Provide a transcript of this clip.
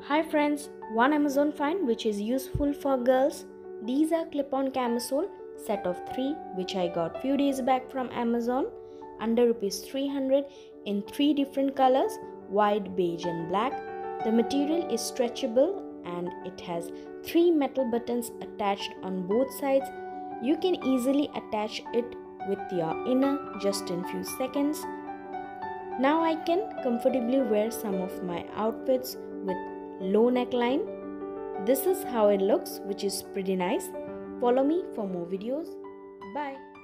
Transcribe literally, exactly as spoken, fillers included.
Hi friends, one Amazon find which is useful for girls. These are clip-on camisole set of three which I got few days back from Amazon under rupees three hundred in three different colors, white, beige and black. The material is stretchable and it has three metal buttons attached on both sides. You can easily attach it with your inner just in few seconds. Now I can comfortably wear some of my outfits with low neckline. This is how it looks, which is pretty nice. Follow me for more videos. Bye.